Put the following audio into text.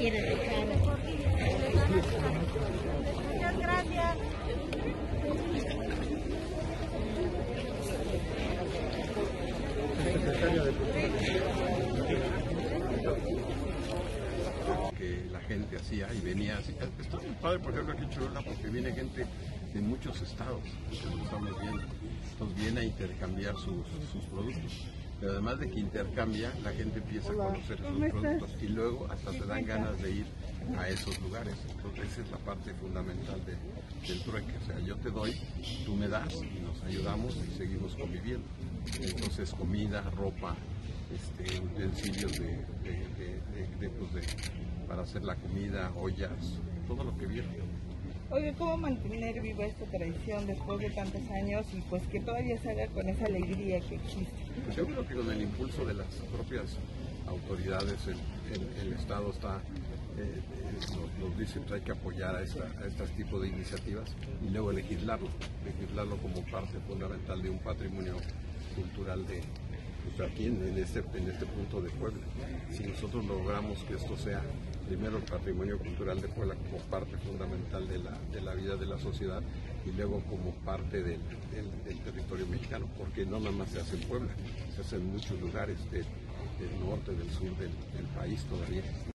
quiere dejar. Muchas gracias. Que la gente hacía y venía así. Esto es muy padre, por ejemplo, aquí en Cholula, porque viene gente de muchos estados, que lo estamos viendo. Entonces viene a intercambiar sus productos. Pero además de que intercambia, la gente empieza a conocer esos productos y luego hasta se dan ganas de ir a esos lugares. Entonces esa es la parte fundamental del trueque. O sea, yo te doy, tú me das y nos ayudamos y seguimos conviviendo. Entonces comida, ropa, utensilios para hacer la comida, ollas, todo lo que viene. Oye, ¿cómo mantener viva esta tradición después de tantos años y pues que todavía se haga con esa alegría que existe? Pues yo creo que con el impulso de las propias autoridades, el Estado está, nos dice que hay que apoyar a este tipo de iniciativas y luego legislarlo como parte fundamental de un patrimonio cultural pues aquí en este punto de Puebla. Si nosotros logramos que esto sea primero el patrimonio cultural de Puebla como parte fundamental de la vida de la sociedad y luego como parte del territorio mexicano, porque no nada más se hace en Puebla, se hace en muchos lugares del norte, del sur del país todavía.